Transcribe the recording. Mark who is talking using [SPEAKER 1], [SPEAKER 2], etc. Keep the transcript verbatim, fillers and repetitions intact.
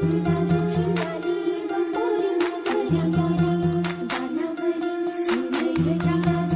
[SPEAKER 1] लाजची लाली व पोरी नवऱ्या गानावरी सुंदर जिला